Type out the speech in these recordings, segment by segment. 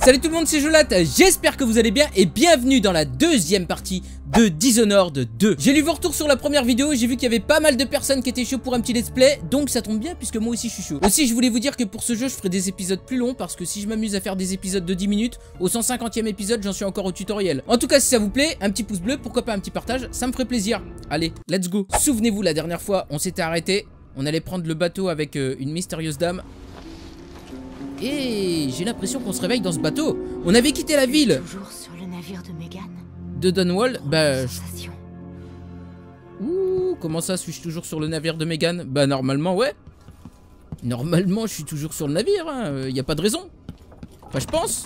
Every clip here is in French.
Salut tout le monde, c'est Jolat, j'espère que vous allez bien et bienvenue dans la deuxième partie de Dishonored 2. J'ai lu vos retours sur la première vidéo, j'ai vu qu'il y avait pas mal de personnes qui étaient chauds pour un petit let's play, donc ça tombe bien puisque moi aussi je suis chaud. Aussi je voulais vous dire que pour ce jeu je ferai des épisodes plus longs parce que si je m'amuse à faire des épisodes de 10 minutes, au 150e épisode j'en suis encore au tutoriel. En tout cas si ça vous plaît, un petit pouce bleu, pourquoi pas un petit partage, ça me ferait plaisir. Allez, let's go. Souvenez-vous la dernière fois, on s'était arrêté, on allait prendre le bateau avec une mystérieuse dame. Et j'ai l'impression qu'on se réveille dans ce bateau. On avait quitté la ville. Toujours sur le navire de Megan. De Dunwall. Bah. Ouh, comment ça, suis-je toujours sur le navire de Megan? Bah normalement ouais. Normalement je suis toujours sur le navire, hein. Y a pas de raison. Enfin je pense.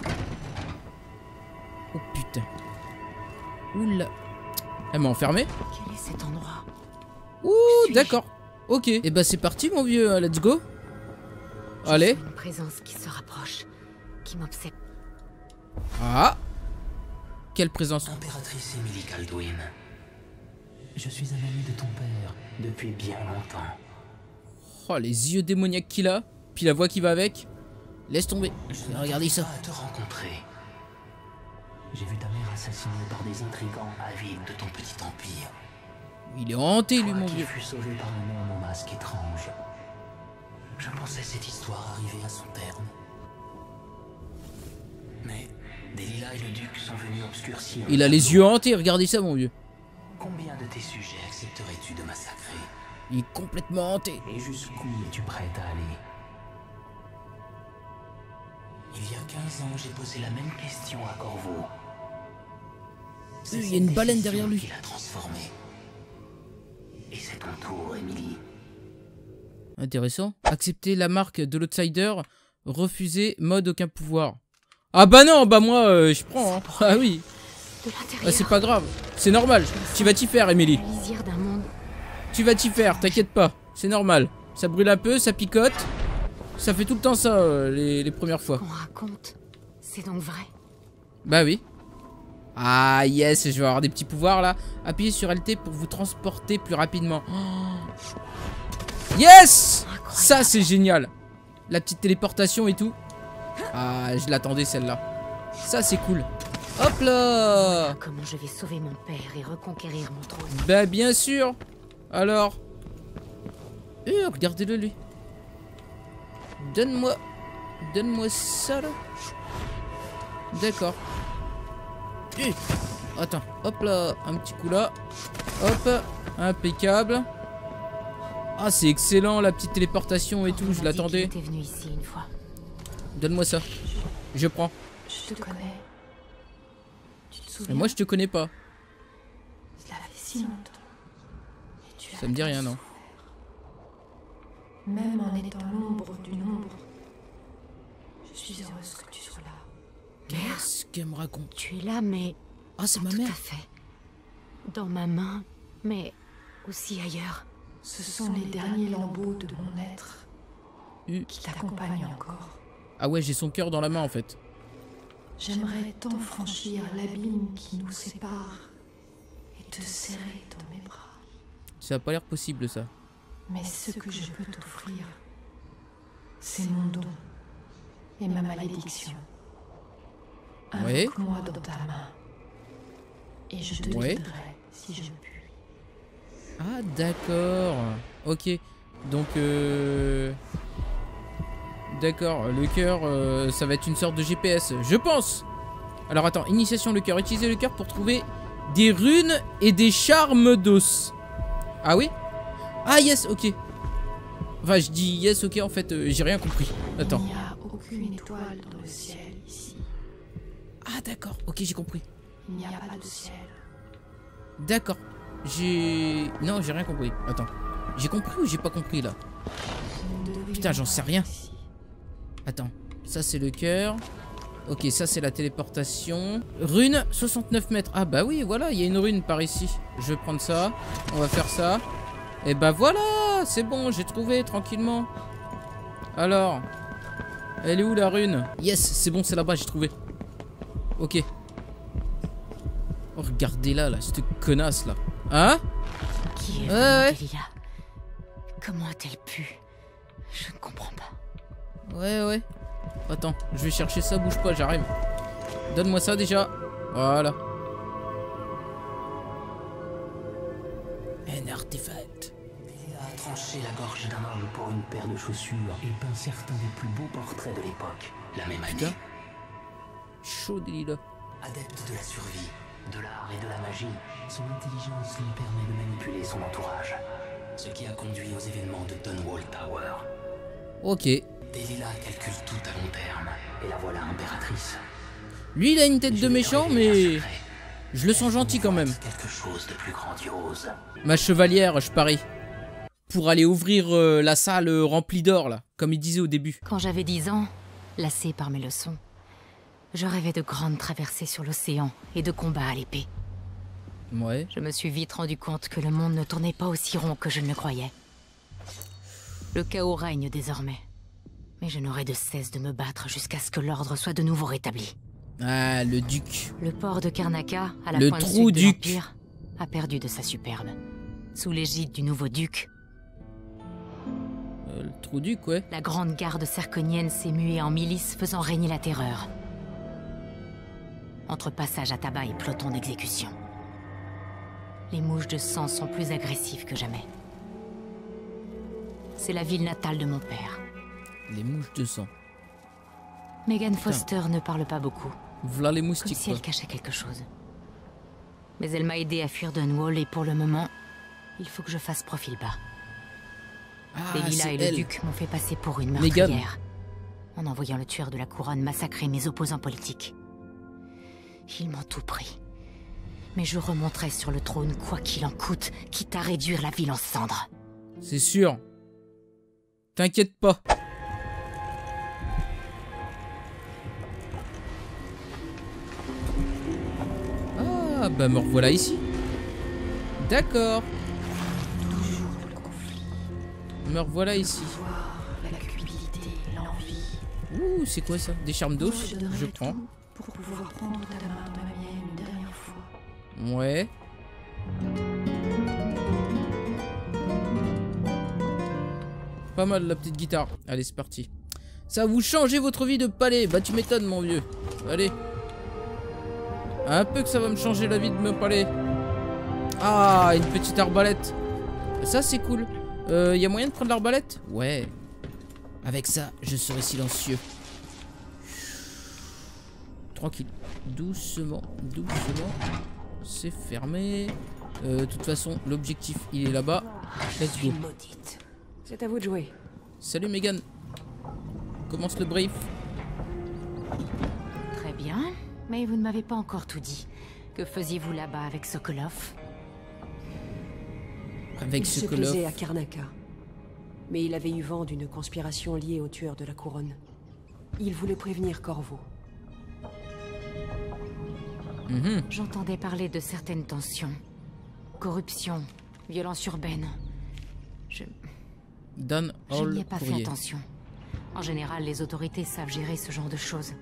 Oh putain. Oula. Elle m'a enfermé. Quel est cet endroit? Ouh, d'accord. Ok. Et bah c'est parti mon vieux, let's go. Allez. Une présence qui se rapproche, qui m'obsède. Ah. Quelle présence? Impératrice Emily Kaldwin. Je suis un ami de ton père depuis bien longtemps. Oh les yeux démoniaques qu'il a. Puis la voix qui va avec. Laisse tomber. Regardez ça. À te rencontrer. J'ai vu ta mère assassinée par des intrigants avides de ton petit empire. Il est hanté lui mon Qui vieux. fut sauvé par un homme au masque étrange. Je pensais cette histoire arriver à son terme. Mais Delilah et le duc sont venus obscurcir. Il a les yeux hantés, regardez ça mon vieux. Combien de tes sujets accepterais-tu de massacrer? Il est complètement hanté. Et jusqu'où es-tu prête à aller? Il y a 15 ans, j'ai posé la même question à Corvo. Il y a une baleine derrière lui. Qui l'a transformé. Et c'est ton tour, Emily. Intéressant. Accepter la marque de l'outsider. Refuser mode aucun pouvoir. Ah bah non, bah moi je prends. Hein. Ah oui. Ah, c'est pas grave. C'est normal. Tu vas t'y faire, Emily. La lisière d'un monde. Tu vas t'y faire, t'inquiète pas. C'est normal. Ça brûle un peu, ça picote. Ça fait tout le temps ça les premières fois. Qu'on raconte, c'est donc vrai. Bah oui. Ah yes, je vais avoir des petits pouvoirs là. Appuyez sur LT pour vous transporter plus rapidement. Oh. Yes! Incroyable. Ça c'est génial. La petite téléportation et tout. Ah, je l'attendais celle-là. Ça c'est cool. Hop là! Comment je vais sauver mon père et reconquérir mon trône? Bah bien sûr. Alors. Regardez-le lui. Donne-moi ça là. D'accord. Attends, hop là, un petit coup là. Hop, impeccable. Ah c'est excellent la petite téléportation et tout, je l'attendais. T'es venu ici une fois. Donne-moi ça. Je prends. Je te connais. Tu te Et souviens? moi je te connais pas. Cela fait si longtemps. Et tu Ça me dit rien non. Même en étant l'ombre d'une ombre, je suis heureuse que tu sois là. Qu'est-ce qu'elle me raconte? Tu es là, mais Ah c'est ma tout à mère. fait. Dans ma main, mais aussi ailleurs. Ce sont les derniers lambeaux de mon être qui t'accompagnent encore. Ah ouais j'ai son cœur dans la main en fait. J'aimerais tant franchir l'abîme qui nous sépare et te serrer dans mes bras. Ça a pas l'air possible ça. Mais ce que je peux t'offrir, c'est mon don et ma malédiction. Ouais. Invoque-moi dans ta main et je te Ouais. guiderai si je puis. Ah d'accord. Ok. Donc d'accord, le cœur ça va être une sorte de GPS, je pense. Alors attends, initiation le cœur. Utilisez le cœur pour trouver des runes et des charmes d'os. Ah oui? Ah yes, ok. Enfin je dis yes, ok, en fait j'ai rien compris. Attends. Il n'y a aucune étoile dans le ciel ici. Ah d'accord, ok j'ai compris. Il n'y a pas de ciel. D'accord. Non j'ai rien compris. Attends. J'ai compris ou j'ai pas compris là? Putain j'en sais rien. Attends. Ça c'est le cœur. Ok ça c'est la téléportation. Rune 69 mètres. Ah bah oui voilà il y a une rune par ici. Je vais prendre ça. On va faire ça. Et bah voilà. C'est bon j'ai trouvé tranquillement. Alors. Elle est où la rune? Yes c'est bon c'est là-bas j'ai trouvé. Ok. Oh regardez-la là cette connasse là. Hein? Qui est Ouais, vraiment ouais. Delilah? Comment a-t-elle pu? Je ne comprends pas. Ouais. Attends, je vais chercher ça, bouge pas, j'arrive. Donne-moi ça déjà. Voilà. Un artefact. Il a tranché la gorge d'un homme pour une paire de chaussures et peint certains des plus beaux portraits de l'époque. La même année. Putain. Chaud Delilah. Adepte de la survie, de l'art et de la magie, son intelligence lui permet de manipuler son entourage. Ce qui a conduit aux événements de Dunwall Tower. Ok. Delilah calcule tout à long terme, et la voilà impératrice. Lui, il a une tête de Je vais méchant, lui révéler un mais secret. je le sens gentil quand même. Quelque chose de plus grandiose. Ma chevalière, je parie. Pour aller ouvrir la salle remplie d'or, là, comme il disait au début. Quand j'avais 10 ans, lassée par mes leçons, je rêvais de grandes traversées sur l'océan et de combats à l'épée. Ouais. Je me suis vite rendu compte que le monde ne tournait pas aussi rond que je ne le croyais. Le chaos règne désormais. Mais je n'aurai de cesse de me battre jusqu'à ce que l'ordre soit de nouveau rétabli. Ah, le duc. Le port de Karnaca, à la Le pointe trou sud de duc. l'Empire, a perdu de sa superbe. Sous l'égide du nouveau duc, Le trou duc, ouais. la grande garde serconienne s'est muée en milice faisant régner la terreur. Entre passage à tabac et peloton d'exécution. Les mouches de sang sont plus agressives que jamais. C'est la ville natale de mon père. Les mouches de sang. Megan Foster ne parle pas beaucoup, V'là les comme moustiques, si quoi. elle cachait quelque chose. Mais elle m'a aidé à fuir Dunwall et pour le moment, il faut que je fasse profil bas. Ah, Delilah c'est et le elle. duc m'ont fait passer pour une Megan. meurtrière, en envoyant le tueur de la couronne massacrer mes opposants politiques. Ils m'ont tout pris. Mais je remonterai sur le trône quoi qu'il en coûte, quitte à réduire la ville en cendres. C'est sûr. T'inquiète pas. Ah, bah me revoilà ici. D'accord. Me revoilà ici. La cupidité, l'envie. Ouh, c'est quoi ça? Des charmes d'os? Je donnerai Je prends. tout pour pouvoir prendre ta main dans la mienne une dernière fois. Ouais. Pas mal la petite guitare. Allez, c'est parti. Ça va vous changer votre vie de palais. Bah tu m'étonnes mon vieux. Allez. Un peu que ça va me changer la vie de me palais. Ah, une petite arbalète. Ça c'est cool. Y a moyen de prendre l'arbalète? Ouais. Avec ça, je serai silencieux. Tranquille. Doucement, doucement. C'est fermé. De toute façon, l'objectif, il est là-bas. Let's go. Maudite. C'est à vous de jouer. Salut Megan. Commence le brief. Très bien, mais vous ne m'avez pas encore tout dit. Que faisiez-vous là-bas avec Sokolov? Avec Il ce se colloque. plaisait à Karnaca. Mais il avait eu vent d'une conspiration liée au tueur de la couronne. Il voulait prévenir Corvo. J'entendais parler de certaines tensions. Corruption, violence urbaine. Je Dan n'y Hall ai pas fait Courrier. attention. En général, les autorités savent gérer ce genre de choses.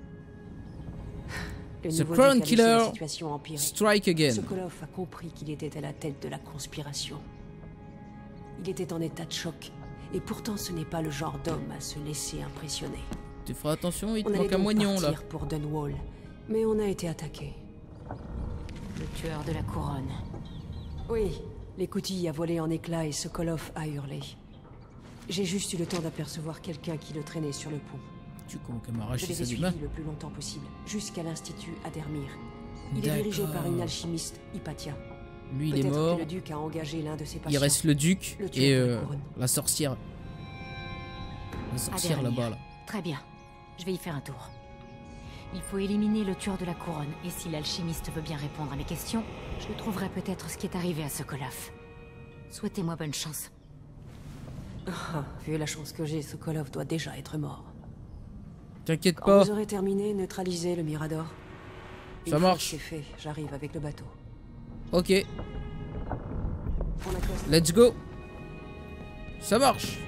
Le The nouveau Crown duc a laissé Killer la situation empirer. Strike again. Sokolov a compris qu'il était à la tête de la conspiration. Il était en état de choc. Et pourtant, ce n'est pas le genre d'homme à se laisser impressionner. Tu feras attention, il te On allait manque un donc moignon là. partir pour Dunwall. Mais on a été attaqué. Le tueur de la couronne. Oui, l'écoutille a volé en éclats et Sokolov a hurlé. J'ai juste eu le temps d'apercevoir quelqu'un qui le traînait sur le pont. Tu comment qu'elle Je m'arrache l'ai ça des suivi mains. le plus longtemps possible, jusqu'à l'Institut Adermir. Il est dirigé par une alchimiste, Hypatia. Lui il est Peut-être mort. que le duc a engagé l'un de ses patients. Il reste le duc Le tueur et de la couronne. la sorcière. La sorcière Adermir. là-bas là. Très bien, je vais y faire un tour. Il faut éliminer le tueur de la couronne, et si l'alchimiste veut bien répondre à mes questions, je trouverai peut-être ce qui est arrivé à Sokolov. Souhaitez-moi bonne chance. Ah, vu la chance que j'ai, Sokolov doit déjà être mort. T'inquiète Quand pas. vous aurez terminé, neutralisez le Mirador. Une Ça fois marche. que c'est fait, j'arrive avec le bateau. Ok, On accoste. let's go. Ça marche.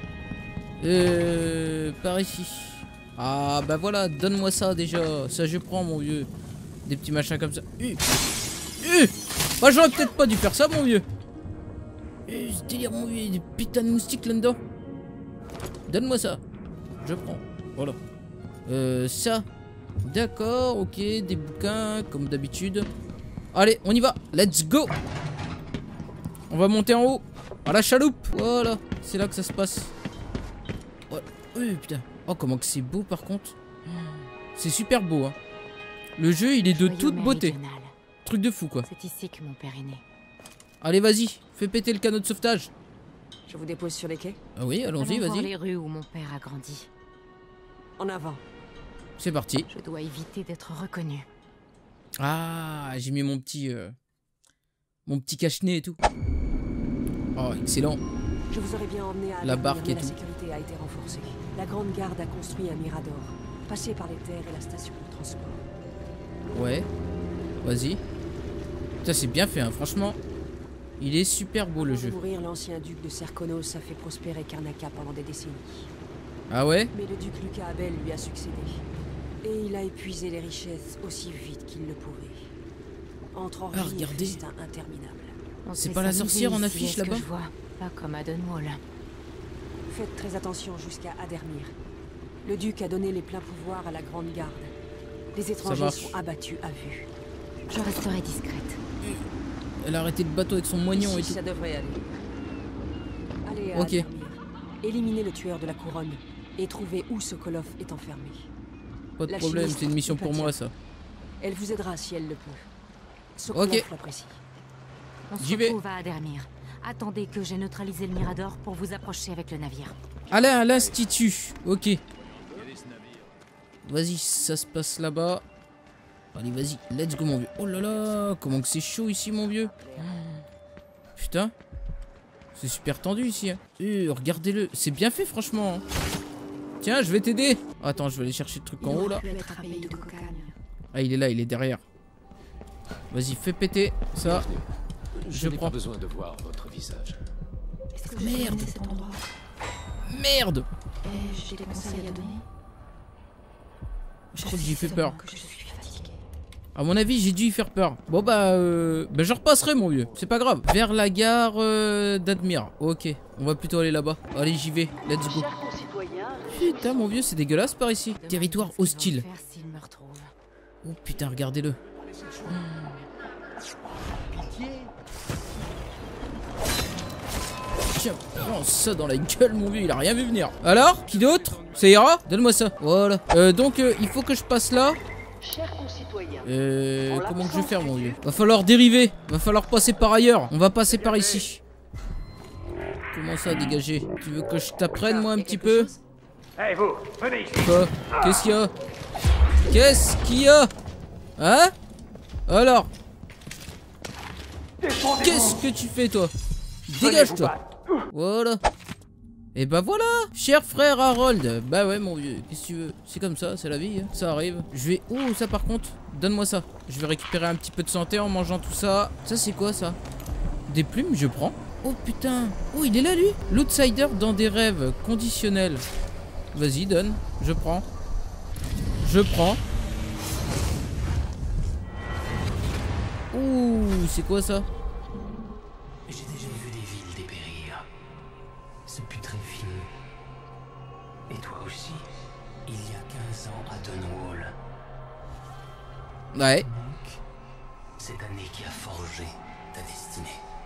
Par ici. Ah bah voilà, donne-moi ça déjà. Ça je prends mon vieux. Des petits machins comme ça. Bah j'aurais peut-être pas dû faire ça mon vieux. Ce délire mon vieux, il y a des putains de moustiques là-dedans. Donne-moi ça. Je prends. Voilà. Ça. D'accord, ok, des bouquins, comme d'habitude. Allez, on y va, let's go. On va monter en haut, à la chaloupe. Voilà, c'est là que ça se passe. Ouais. Oui, putain. Oh, comment que c'est beau par contre. C'est super beau, hein. Le jeu, il est de toute beauté. Truc de fou, quoi. C'est ici que mon père est né. Allez, vas-y, fais péter le canot de sauvetage. Je vous dépose sur les quais. Ah oui, allons-y, Allons voir vas-y. les rues où mon père a grandi. En avant. C'est parti. Je dois éviter d'être reconnu. Ah, j'ai mis mon petit cache-nez et tout. Oh, excellent. Je vous aurais bien emmené à La barque mais et la tout. sécurité a été renforcée. La Grande Garde a construit un mirador, passé par les terres et la station de transport. Ouais. Vas-y. Ça, c'est bien fait, hein, franchement. Il est super beau le Avant de jeu. mourir, l'ancien duc de Serkonos a fait prospérer Karnaca pendant des décennies. Ah ouais? Mais le duc Lucas Abel lui a succédé. Et il a épuisé les richesses aussi vite qu'il le pouvait. Entre orgies et regardez. festins interminables. On C'est sait pas la s'amuser sorcière en ici, affiche, est-ce que là-bas je vois. Pas comme à Dunwall. Faites très attention jusqu'à Adermir. Le duc a donné les pleins pouvoirs à la Grande Garde. Les étrangers marche. sont abattus à vue. Je resterai discrète. Elle a arrêté le bateau avec son moignon et Ici, tout. ça devrait aller. Allez à Ok. Adermir. Éliminez le tueur de la couronne et trouvez où ce Koloff est enfermé. Pas de La problème, chimiste c'est une mission du pour Patia. moi, ça. Elle vous aidera si elle le peut. Ce Ok. Koloff l'apprécie. On se J'y vais. retrouve à Adermir. Attendez que j'ai neutralisé le Mirador pour vous approcher avec le navire. Allez, à l'institut. Ok. Vas-y, ça se passe là-bas. Allez, vas-y, let's go, mon vieux. Oh là là, comment que c'est chaud ici, mon vieux. Putain. C'est super tendu ici. Hein. Regardez-le. C'est bien fait, franchement. Hein. Tiens, je vais t'aider. Attends, je vais aller chercher le truc en haut, là. Ah, il est là, il est derrière. Vas-y, fais péter ça. Je n'ai prends. pas besoin de voir votre visage. Merde. Cet endroit. Merde. J'ai des conseils à donner. Je crois que j'ai fait peur. Que je suis fatiguée. À mon avis, j'ai dû y faire peur. Bon, bah, je repasserai, mon vieux. C'est pas grave. Vers la gare d'Admir. Ok, on va plutôt aller là-bas. Allez, j'y vais. Let's go. Putain, mon vieux, c'est dégueulasse par ici. Territoire hostile. S'il me retrouve. Oh putain, regardez-le. Tiens, prends ça dans la gueule, mon vieux, il a rien vu venir. Alors, qui d'autre? Ça ira? Donne-moi ça. Voilà. Donc, il faut que je passe là. Comment que je vais faire, mon vieux? Va falloir dériver. Va falloir passer par ailleurs. On va passer par ici. Comment ça, dégager? Tu veux que je t'apprenne, moi, un petit peu? Hey vous, venez ici. Quoi? Qu'est-ce qu'il y a? Qu'est-ce qu'il y a? Hein? Alors? Qu'est-ce que tu fais, toi? Dégage-toi. Voilà. Et bah voilà, cher frère Harold. Bah ouais, mon vieux, qu'est-ce que tu veux? C'est comme ça, c'est la vie, hein. Ça arrive. Je vais... Oh, ça par contre, donne-moi ça. Je vais récupérer un petit peu de santé en mangeant tout ça. Ça, c'est quoi, ça? Des plumes, je prends. Oh putain. Oh, il est là, lui. L'outsider dans des rêves conditionnels. Vas-y, donne. Je prends. Je prends. Ouh, c'est quoi ça? J'ai déjà vu des villes dépérir. Ce putréfié. Et toi aussi. Il y a 15 ans à Dunwall. Ouais. Donc, cette année qui a forgé ta destinée.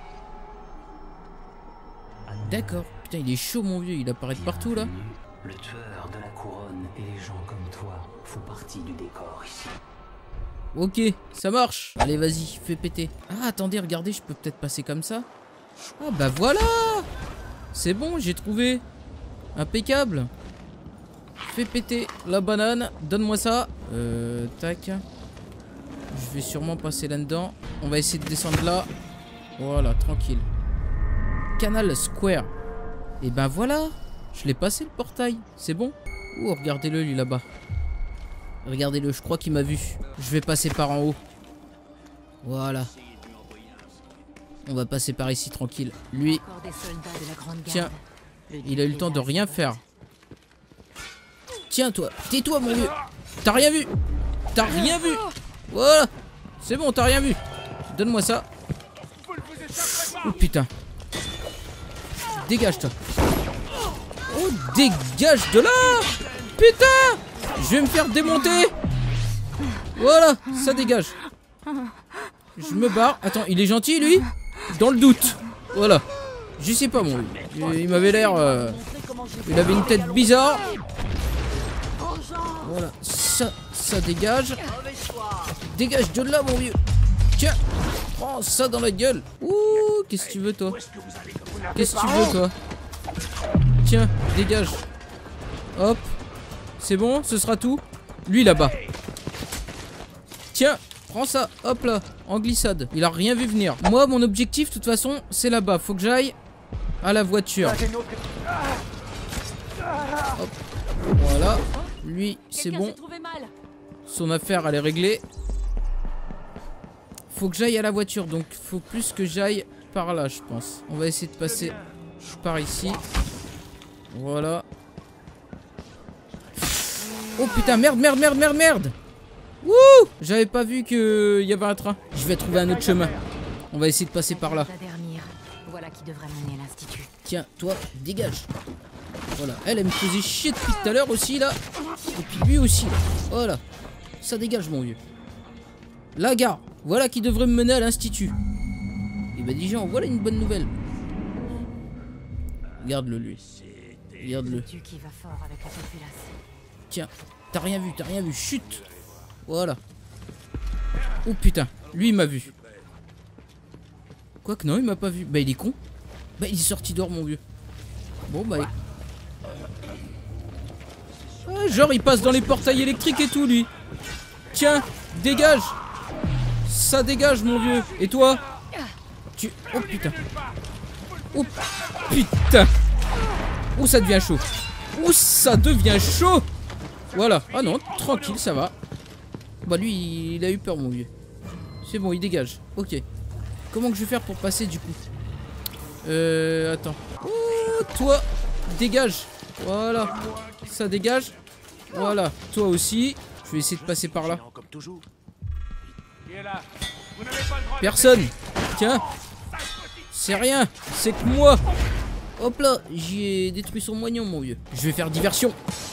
D'accord. Putain, il est chaud, mon vieux. Il apparaît de partout, là. Bienvenue. Le tueur de la couronne et les gens comme toi font partie du décor ici. Ok, ça marche. Allez, vas-y, fais péter. Ah, attendez, regardez, je peux peut-être passer comme ça. Ah, bah voilà. C'est bon, j'ai trouvé. Impeccable. Fais péter la banane. Donne-moi ça. Tac. Je vais sûrement passer là-dedans. On va essayer de descendre là. Voilà, tranquille. Canal Square. Et ben voilà. Je l'ai passé, le portail. C'est bon. Oh, regardez-le, lui, là-bas. Regardez-le, je crois qu'il m'a vu. Je vais passer par en haut. Voilà. On va passer par ici, tranquille. Lui, Encore des soldats de la Grande Garde. tiens, Le il a eu le duc temps de les a rien assassins. faire. Tiens, toi. Tais-toi, mon vieux. T'as rien vu. T'as rien vu. Voilà. C'est bon, t'as rien vu. Donne-moi ça. Oh, putain. Dégage, toi. Oh, dégage de là. Putain. Je vais me faire démonter. Voilà, ça dégage. Je me barre. Attends, il est gentil lui? Dans le doute. Voilà. Je sais pas moi. Il m'avait l'air... Il avait une tête bizarre. Voilà, ça dégage. Dégage de là mon vieux. Tiens, prends ça dans la gueule. Ouh, qu'est-ce que tu veux toi? Qu'est-ce que tu veux toi? Tiens, dégage. Hop. C'est bon, ce sera tout. Lui là-bas. Tiens, prends ça. Hop là, en glissade. Il a rien vu venir. Moi, mon objectif, de toute façon, c'est là-bas. Faut que j'aille à la voiture. Hop. Voilà. Lui, c'est bon. Son affaire, elle est réglée. Faut que j'aille à la voiture. Donc, faut plus que j'aille par là, je pense. On va essayer de passer par ici. Voilà. Oh putain, merde, merde, merde, merde, merde. Wouh! J'avais pas vu qu'il y avait un train. Je vais trouver un autre chemin. On va essayer de passer par là. Voilà qui devrait mener l'Institut. Tiens, toi, dégage. Voilà, elle me faisait chier depuis tout à l'heure aussi là. Et puis lui aussi là. Voilà, ça dégage mon vieux. La gare, voilà qui devrait me mener à l'Institut. Et bah dis gens, voilà une bonne nouvelle. Regarde-le lui. Regarde-le. Tiens, t'as rien vu, chut. Voilà. Oh putain, lui il m'a vu. Quoique non, il m'a pas vu. Bah il est con. Bah il est sorti dehors mon vieux. Bon bah... Ah, genre il passe dans les portails électriques et tout lui. Tiens, dégage. Ça dégage mon vieux. Et toi? Tu... Oh putain. Oh putain. Oh ça devient chaud. Oh ça devient chaud. Voilà. Ah non, tranquille, ça va. Bah lui il a eu peur mon vieux. C'est bon, il dégage. Ok. Comment que je vais faire pour passer du coup? Attends. Oh, toi, dégage. Voilà. Ça dégage. Voilà. Toi aussi. Je vais essayer de passer par là. Personne. Tiens. C'est rien. C'est que moi. Hop là. J'y ai détruit son moignon, mon vieux. Je vais faire diversion.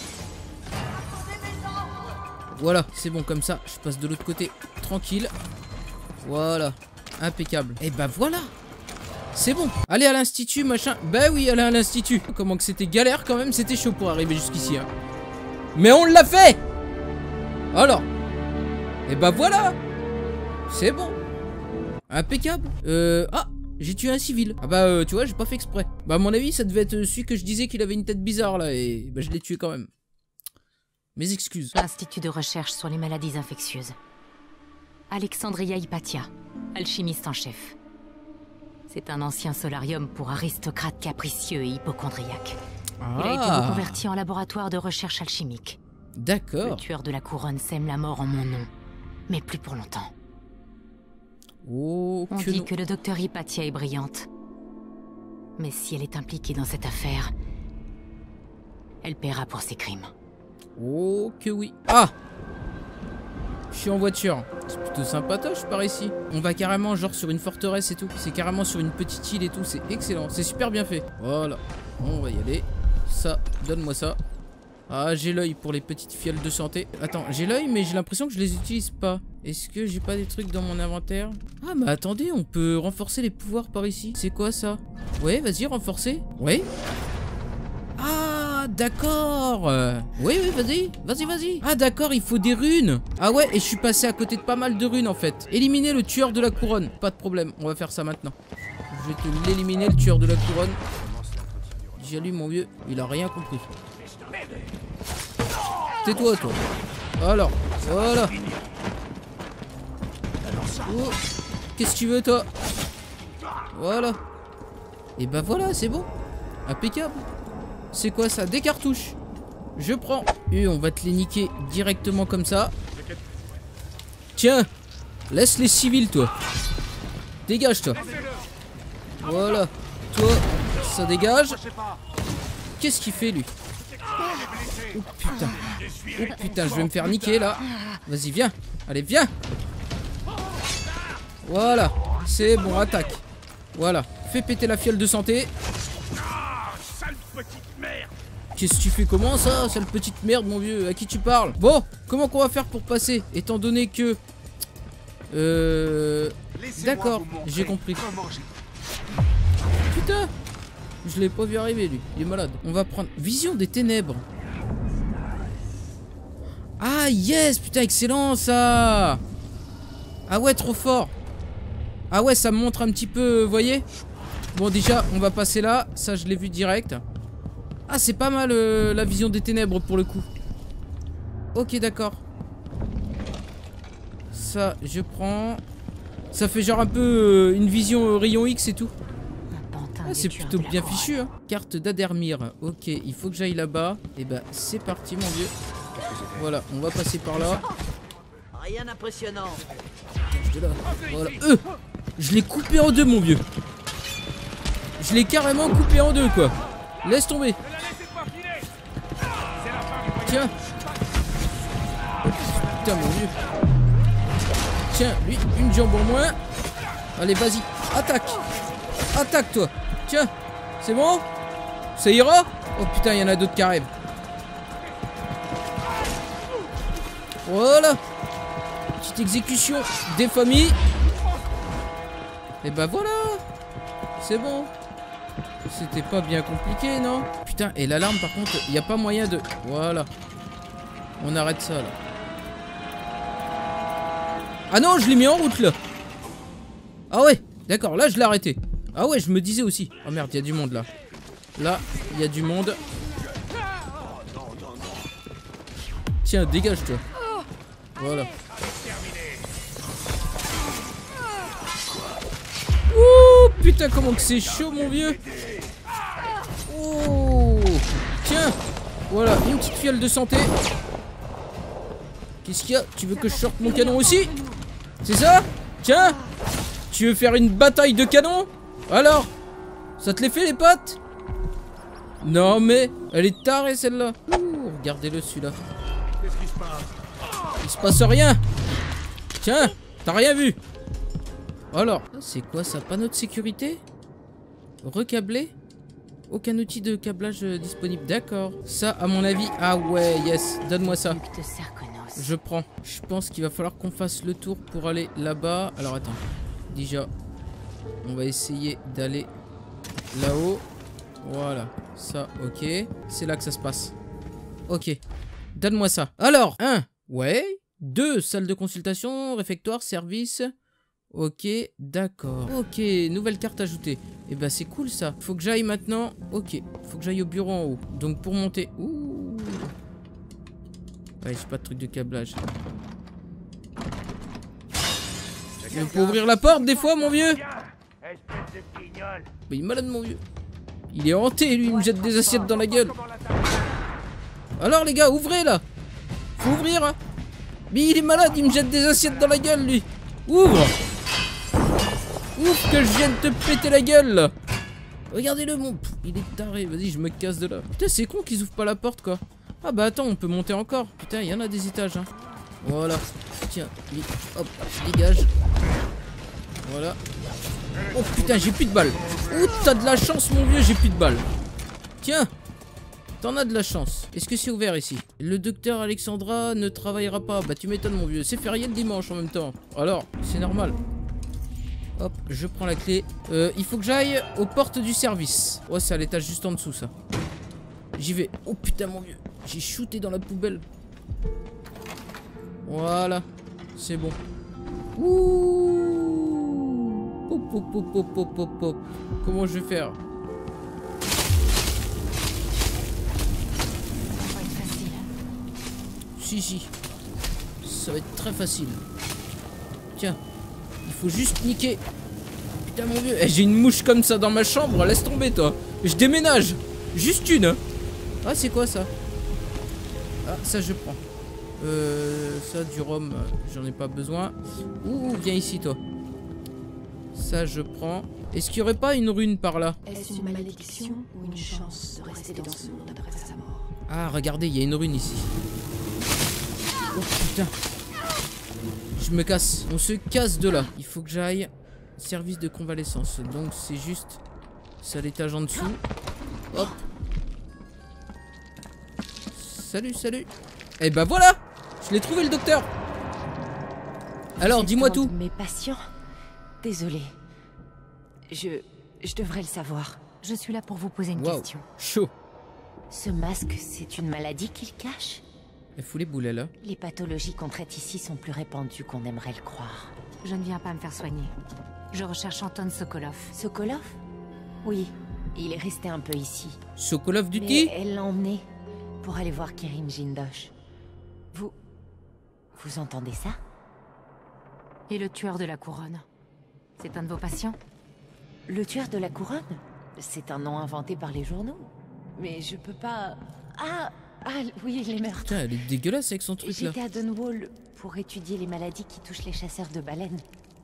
Voilà. C'est bon comme ça. Je passe de l'autre côté. Tranquille. Voilà. Impeccable. Et bah voilà. C'est bon. Allez à l'Institut, machin. Bah oui, allez à l'Institut. Comment que c'était galère quand même. C'était chaud pour arriver jusqu'ici. Hein. Mais on l'a fait. Alors. Et bah voilà. C'est bon. Impeccable. Ah, j'ai tué un civil. Ah bah tu vois, j'ai pas fait exprès. Bah à mon avis, ça devait être celui que je disais qu'il avait une tête bizarre là. Et bah je l'ai tué quand même. Mes excuses. L'Institut de recherche sur les maladies infectieuses. Alexandria Hypatia, alchimiste en chef. C'est un ancien solarium pour aristocrates capricieux et hypocondriaques. Il a été reconverti en laboratoire de recherche alchimique. D'accord. Le tueur de la couronne sème la mort en mon nom, mais plus pour longtemps. Oh, on dit que le docteur Hypatia est brillante. Mais si elle est impliquée dans cette affaire, elle paiera pour ses crimes. Oh que oui. Ah! Je suis en voiture. C'est plutôt sympatoche par ici. On va carrément genre sur une forteresse et tout. C'est carrément sur une petite île et tout. C'est excellent. C'est super bien fait. Voilà. On va y aller. Ça, donne-moi ça. Ah, j'ai l'œil pour les petites fioles de santé. Attends, j'ai l'œil mais j'ai l'impression que je les utilise pas. Est-ce que j'ai pas des trucs dans mon inventaire? Ah mais attendez, on peut renforcer les pouvoirs par ici. C'est quoi ça? Ouais, vas-y, renforcer. Ouais. Ah, d'accord. Oui, vas-y. Vas-y. Ah, d'accord, il faut des runes. Ah ouais, et je suis passé à côté de pas mal de runes en fait. Éliminer le tueur de la couronne. Pas de problème, on va faire ça maintenant. Je vais te l'éliminer, le tueur de la couronne. J'ai lu mon vieux, il a rien compris. Tais-toi, toi. Alors, voilà. Oh, qu'est-ce que tu veux, toi? Voilà. Et bah voilà, c'est bon. Impeccable. C'est quoi ça? Des cartouches. Je prends. Et on va te les niquer directement comme ça. Tiens. Laisse les civils, toi. Dégage, toi. Voilà. Toi, ça dégage. Qu'est-ce qu'il fait, lui? Oh putain. Oh putain, je vais me faire niquer, là. Vas-y, viens. Allez, viens. Voilà. C'est bon, attaque. Voilà. Fais péter la fiole de santé. qu'est-ce que tu fais? Comment ça, sale petite merde, mon vieux? À qui tu parles? Bon, comment qu'on va faire pour passer? Étant donné que... D'accord, j'ai compris. Putain, je l'ai pas vu arriver, lui. Il est malade. On va prendre... Vision des ténèbres. Ah, yes, putain, excellent, ça. Ah ouais, trop fort. Ah ouais, ça me montre un petit peu, vous voyez? Bon, déjà, on va passer là. Ça, je l'ai vu direct. Ah, c'est pas mal, la vision des ténèbres, pour le coup. Ok, d'accord. Ça, je prends. Ça fait genre un peu une vision rayon X et tout. Ah, c'est plutôt bien fichu, hein. Carte d'Adermir. Ok, il faut que j'aille là-bas. Et bah, c'est parti, mon vieux. Voilà, on va passer par là. Rien d'impressionnant. Voilà. Je l'ai coupé en deux, mon vieux. Je l'ai carrément coupé en deux, quoi. Laisse tomber. Tiens. Putain, mon vieux. Tiens, lui, une jambe en moins. Allez, vas-y, attaque. Attaque, toi. Tiens, c'est bon? Ça ira? Oh putain, il y en a d'autres qui arrivent. Voilà. Petite exécution des familles. Et bah voilà. C'est bon. C'était pas bien compliqué, non? Putain, et l'alarme, par contre, il n'y a pas moyen de... Voilà. On arrête ça, là. Ah non, je l'ai mis en route, là. Ah ouais, d'accord, là, je l'ai arrêté. Ah ouais, je me disais aussi. Oh merde, il y a du monde, là. Là, il y a du monde. Tiens, dégage-toi. Voilà. Ouh, putain, comment que c'est chaud, mon vieux. Oh, tiens. Voilà, une petite fiole de santé. Qu'est-ce qu'il y a? Tu veux que je sorte mon canon aussi? C'est ça? Tiens. Tu veux faire une bataille de canon? Alors? Ça te les fait, les pattes? Non, mais elle est tarée, celle-là. Ouh, regardez-le, celui-là. Il se passe rien. Tiens, t'as rien vu. Alors, c'est quoi ça? Panneau de sécurité? Recablé? Aucun outil de câblage disponible. D'accord. Ça, à mon avis... Ah ouais, yes. Donne-moi ça. Je prends. Je pense qu'il va falloir qu'on fasse le tour pour aller là-bas. Alors, attends. Déjà, on va essayer d'aller là-haut. Voilà. Ça, ok. C'est là que ça se passe. Ok. Donne-moi ça. Alors, 1. Ouais. 2. Salle de consultation, réfectoire, service... Ok, d'accord. Ok, nouvelle carte ajoutée. Et bah c'est cool ça. Faut que j'aille maintenant. Ok, faut que j'aille au bureau en haut. Donc pour monter. Ouh. Ouais, j'ai pas de truc de câblage. Il faut ouvrir la porte des fois, mon vieux. Mais il est malade, mon vieux. Il est hanté, lui, il me jette des assiettes dans la gueule. Alors les gars, ouvrez là. Faut ouvrir, hein. Mais il est malade, il me jette des assiettes dans la gueule, lui. Ouvre. Ouf, que je viens de te péter la gueule là. Regardez-le, mon... il est taré. Vas-y, je me casse de là. Putain, c'est con qu'ils ouvrent pas la porte, quoi. Ah bah attends, on peut monter encore. Putain, il y en a des étages, hein. Voilà. Tiens, lui, hop, dégage. Voilà. Oh putain, j'ai plus de balles. Oh, t'as de la chance, mon vieux, j'ai plus de balles. Tiens, t'en as de la chance. Est-ce que c'est ouvert ici? Le docteur Alexandra ne travaillera pas. Bah tu m'étonnes, mon vieux. C'est férié le dimanche en même temps. Alors, c'est normal. Hop, je prends la clé. Il faut que j'aille aux portes du service. Ouais, c'est à l'étage juste en dessous, ça. J'y vais. Oh putain, mon vieux. J'ai shooté dans la poubelle. Voilà. C'est bon. Ouh. Pop, pop, pop, pop, pop, pop, pop. Comment je vais faire? Ça va être facile. Si. Ça va être très facile. Tiens. Il faut juste niquer. Putain, mon vieux. J'ai une mouche comme ça dans ma chambre. Laisse tomber, toi. Je déménage. Juste une. Ah, c'est quoi ça? Ah, ça, je prends. Ça, du rhum, j'en ai pas besoin. Ouh, viens ici, toi. Ça, je prends. Est-ce qu'il y aurait pas une rune par là? Est-ce une malédiction ou une chance de rester dans ce monde après sa mort? Ah, regardez, il y a une rune ici. Oh, putain. Je me casse. On se casse de là. Il faut que j'aille. Service de convalescence. Donc c'est juste. C'est à l'étage en dessous. Hop. Salut, salut. Et bah voilà. Je l'ai trouvé le docteur. Alors, dis-moi tout. Mes patients. Désolée. Je devrais le savoir. Je suis là pour vous poser une question. Chaud. Ce masque, c'est une maladie qu'il cache? Elle fout les boulets là. Les pathologies qu'on traite ici sont plus répandues qu'on aimerait le croire. Je ne viens pas me faire soigner. Je recherche Anton Sokolov. Sokolov? Oui, il est resté un peu ici. Sokolov du Ti? Mais elle l'a emmené pour aller voir Kerim Jindosh. Vous entendez ça? Et le tueur de la couronne? C'est un de vos patients? Le tueur de la couronne? C'est un nom inventé par les journaux. Mais je peux pas... Ah oui, les meurtres. Putain, elle est dégueulasse avec son truc là. J'étais à Dunwall pour étudier les maladies qui touchent les chasseurs de baleines.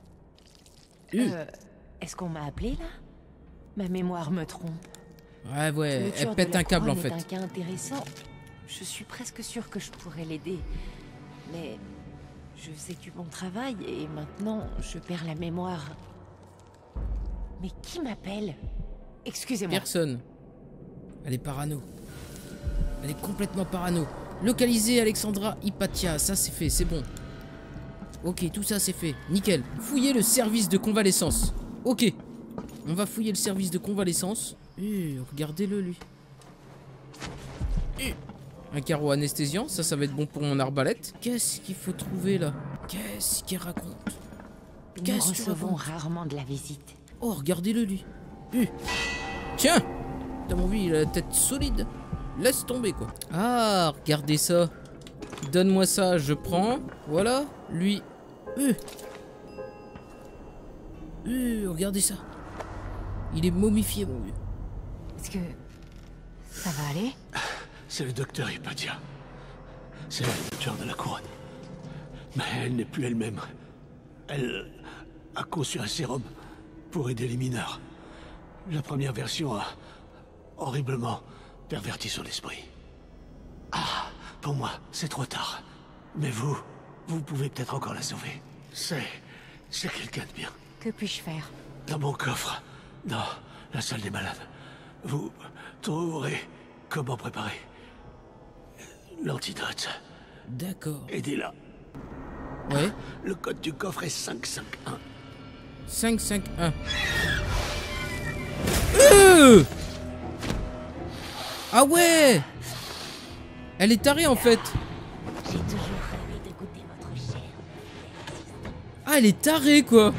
Est-ce qu'on m'a appelé là? Ma mémoire me trompe. Ouais, elle pète un câble en fait. C'est un cas intéressant. Je suis presque sûre que je pourrais l'aider. Mais je faisais du bon travail et maintenant je perds la mémoire. Mais qui m'appelle? Excusez-moi. Personne. Elle est parano. Elle est complètement parano. Localiser Alexandra Hypatia, ça c'est fait, c'est bon. Ok, tout ça c'est fait, nickel. Fouiller le service de convalescence. Ok, on va fouiller le service de convalescence. Regardez-le lui. Un carreau anesthésiant, ça va être bon pour mon arbalète. Qu'est-ce qu'il faut trouver là? Qu'est-ce qu'il raconte? Nous recevons rarement de la visite. Oh, regardez-le lui. Tiens, t'as mon vie, il a la tête solide. Laisse tomber quoi. Ah, regardez ça. Donne-moi ça, je prends. Voilà, lui. Regardez ça. Il est momifié mon vieux. Est-ce que ça va aller? C'est le docteur Hypatia. C'est le tueur de la couronne. Mais elle n'est plus elle-même. Elle a conçu un sérum pour aider les mineurs. La première version a horriblement perverti son esprit. Ah, pour moi, c'est trop tard. Mais vous pouvez peut-être encore la sauver. C'est quelqu'un de bien. Que puis-je faire? Dans mon coffre, dans la salle des malades, vous trouverez comment préparer l'antidote. D'accord. Aidez-la. Ouais. Le code du coffre est 551. 551. Ah ouais! Elle est tarée en fait. J'ai toujours rêvé de goûter votre chair. Ah, elle est tarée quoi.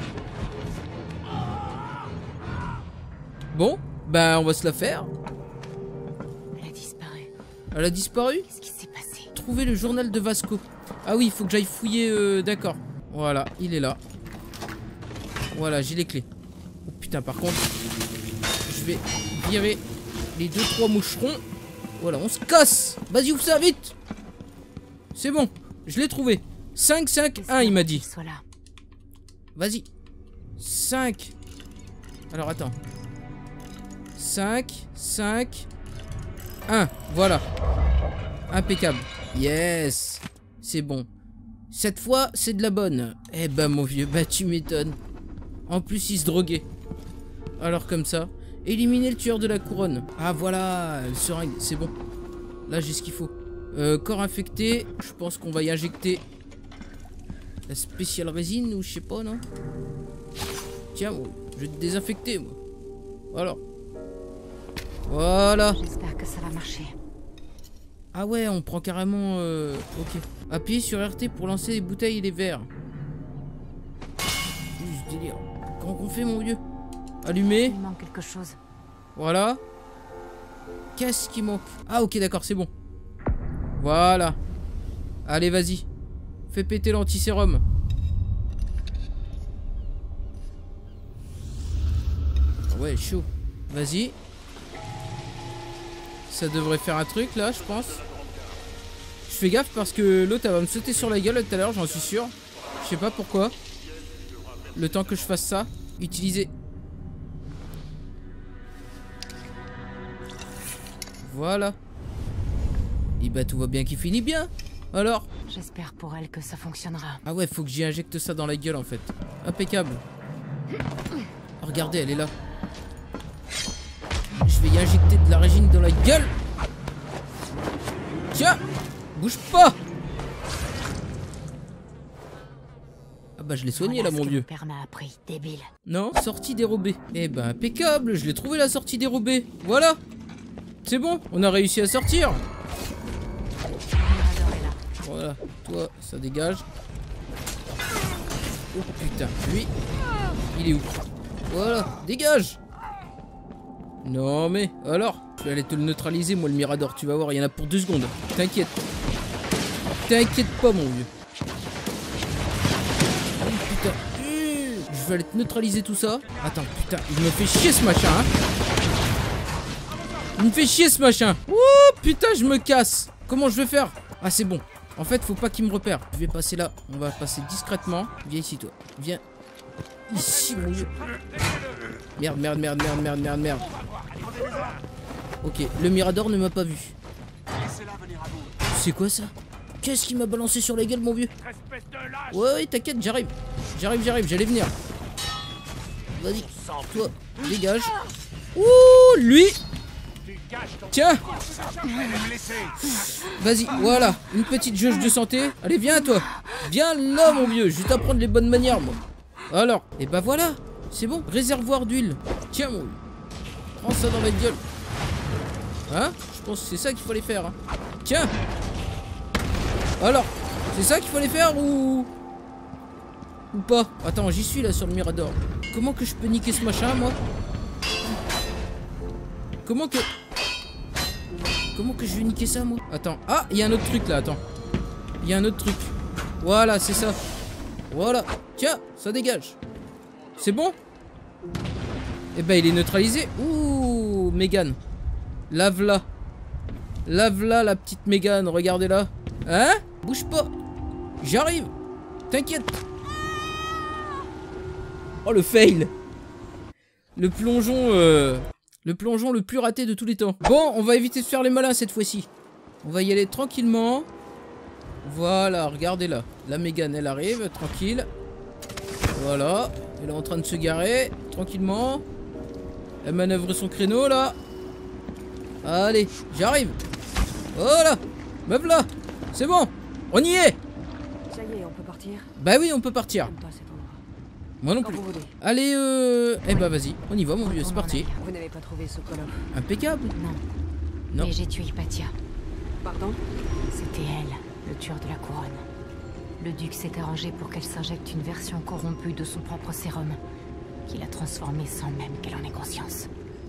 Bon, bah on va se la faire. Elle a disparu. Elle a disparu? Qu'est-ce qui s'est passé? Trouver le journal de Vasco. Ah oui, il faut que j'aille fouiller, d'accord. Voilà, il est là. Voilà, j'ai les clés. Oh putain, par contre, je vais virer les 2-3 moucherons. Voilà, on se casse. Vas-y, ouvre ça vite. C'est bon, je l'ai trouvé. 551, il m'a dit. Vas-y. 5. Alors, attends. 5, 5, 1. Voilà. Impeccable. Yes. C'est bon. Cette fois, c'est de la bonne. Eh ben, mon vieux, bah tu m'étonnes. En plus, il se droguait. Alors, comme ça. Éliminer le tueur de la couronne. Ah, voilà. Le seringue, c'est bon. Là, j'ai ce qu'il faut. Corps infecté. Je pense qu'on va y injecter la spéciale résine ou je sais pas, non? Tiens, je vais te désinfecter, moi. Voilà. Voilà. J'espère que ça va marcher. Ah ouais, on prend carrément... Ok. Appuyez sur RT pour lancer les bouteilles et les verres. Ce délire. Comment qu'on fait, mon vieux? Allumer. Il manque quelque chose. Voilà. Qu'est-ce qui manque? Ah ok, d'accord, c'est bon. Voilà. Allez, vas-y. Fais péter l'antisérum. Ouais, chaud. Vas-y. Ça devrait faire un truc là, je pense. Je fais gaffe parce que l'autre elle va me sauter sur la gueule tout à l'heure, j'en suis sûr. Je sais pas pourquoi. Le temps que je fasse ça. Utiliser. Voilà. Et bah tout va bien qui finit bien. Alors? J'espère pour elle que ça fonctionnera. Ah ouais, faut que j'y injecte ça dans la gueule en fait. Impeccable. Regardez, elle est là. Je vais y injecter de la résine dans la gueule. Tiens. Bouge pas. Ah bah je l'ai soigné là mon vieux. Père m'a appris, débile. Non, sortie dérobée. Eh ben impeccable, je l'ai trouvé la sortie dérobée. Voilà. C'est bon, on a réussi à sortir. Voilà, toi ça dégage. Oh putain, lui, il est où? Voilà, dégage. Non mais, alors, je vais aller te le neutraliser moi le Mirador, tu vas voir, il y en a pour 2 secondes. T'inquiète. T'inquiète pas mon vieux. Oh putain, je vais aller te neutraliser tout ça. Attends, putain, il me fait chier ce machin, hein. Il me fait chier ce machin. Oh putain, je me casse. Comment je vais faire? Ah c'est bon. En fait, faut pas qu'il me repère. Je vais passer là. On va passer discrètement. Viens ici, toi. Viens. Ici, mon vieux. Merde, merde, merde, merde, merde, merde, merde. Ok, le Mirador ne m'a pas vu. C'est quoi ça? Qu'est-ce qui m'a balancé sur la gueule, mon vieux? Ouais, t'inquiète, j'arrive. J'arrive, j'allais venir. Vas-y, toi, dégage. Ouh, lui. Tiens. Vas-y, voilà, une petite jauge de santé. Allez, viens toi. Viens là mon vieux, je vais t'apprendre les bonnes manières moi. Alors, et bah voilà, c'est bon, réservoir d'huile. Tiens mon vieux, prends ça dans la gueule. Hein? Je pense que c'est ça qu'il fallait faire hein. Tiens. Alors, c'est ça qu'il fallait faire ou pas? Attends, j'y suis là sur le Mirador. Comment que je peux niquer ce machin moi? Comment que je vais niquer ça moi? Attends, ah, il y a un autre truc là, attends. Il y a un autre truc. Voilà, c'est ça. Voilà, tiens, ça dégage. C'est bon? Eh ben, il est neutralisé. Ouh, Mégane. Lave-la. Lave-la, la petite Mégane, regardez-la. Hein? Bouge pas. J'arrive. T'inquiète. Oh, le fail. Le plongeon, le plongeon le plus raté de tous les temps. Bon, on va éviter de faire les malins cette fois-ci. On va y aller tranquillement. Voilà, regardez là. La Mégane, elle arrive, tranquille. Voilà. Elle est en train de se garer, tranquillement. Elle manœuvre son créneau, là. Allez, j'arrive. Voilà. Meuf là. C'est bon. On y est. Ça y est, on peut partir? Bah oui, on peut partir. J'aime pas cet endroit. Moi non Quand plus. vous voulez. Allez, eh bah vas-y. On y va, mon vieux, c'est parti. Vous n'avez pas trouvé Sokolov? Impeccable. Non. Non. Mais j'ai tué Hypatia. Pardon? C'était elle, le tueur de la couronne. Le duc s'est arrangé pour qu'elle s'injecte une version corrompue de son propre sérum, qu'il a transformé sans même qu'elle en ait conscience.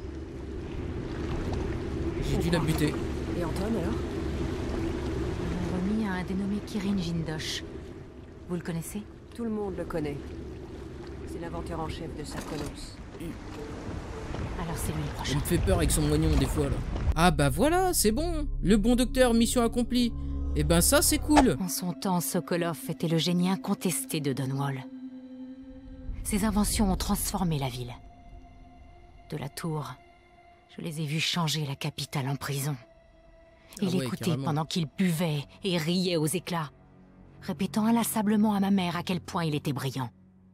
J'ai dû la buter. Et Anton alors? Ils l'ont remis à un dénommé Kirin Jindosh. Vous le connaissez? Tout le monde le connaît. C'est l'inventeur en chef de Sarkonos. Alors c'est lui le Il prochain. me fait peur avec son moignon des fois là. Ah bah voilà, c'est bon. Le bon docteur, mission accomplie. Et ben ça c'est cool. En son temps, Sokolov était le génie incontesté de Dunwall. Ses inventions ont transformé la ville. De la tour, je les ai vus changer la capitale en prison. Et Ah ouais, l'écouter carrément. pendant qu'il buvait et riait aux éclats, répétant inlassablement à ma mère à quel point il était brillant.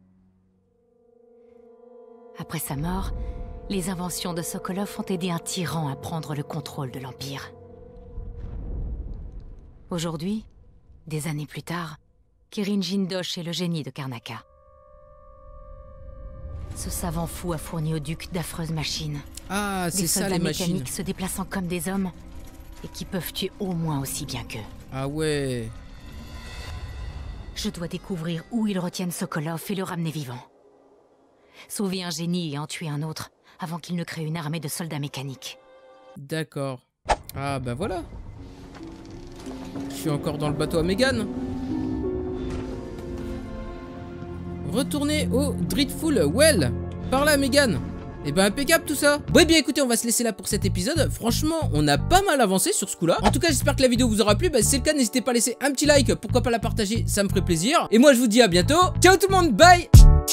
Après sa mort, les inventions de Sokolov ont aidé un tyran à prendre le contrôle de l'Empire. Aujourd'hui, des années plus tard, Kirin Jindosh est le génie de Karnaca. Ce savant fou a fourni au duc d'affreuses machines. Ah, c'est Des ça soldats les machines. mécaniques se déplaçant comme des hommes et qui peuvent tuer au moins aussi bien qu'eux. Ah ouais. Je dois découvrir où ils retiennent Sokolov et le ramener vivant. Sauver un génie et en tuer un autre avant qu'il ne crée une armée de soldats mécaniques. D'accord. Ah bah voilà. Je suis encore dans le bateau à Mégane. Retournez au Dreadful Well. Par là, Mégane. Et ben impeccable tout ça. Bon et bien écoutez, on va se laisser là pour cet épisode. Franchement, on a pas mal avancé sur ce coup-là. En tout cas, j'espère que la vidéo vous aura plu. Bah, si c'est le cas, n'hésitez pas à laisser un petit like. Pourquoi pas la partager, ça me ferait plaisir. Et moi, je vous dis à bientôt. Ciao tout le monde, bye.